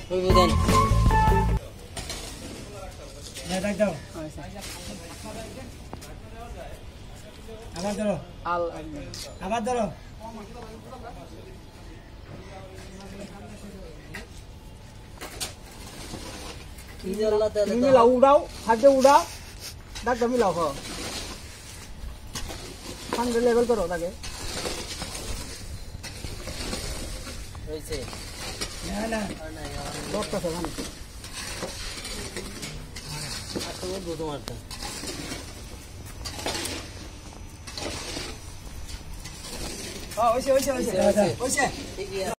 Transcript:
ওই বুদেন না ডাক দাও আবার ধরো আবার ধরো মিলাও উড়াও হাতে উড়াও ডাকটা মিলাও হ ফান্ডে লেভেল করো তাকে হইছে না না বক্তাছে মানে আর তো দুটো মারতা ওইছে ঠিক আছে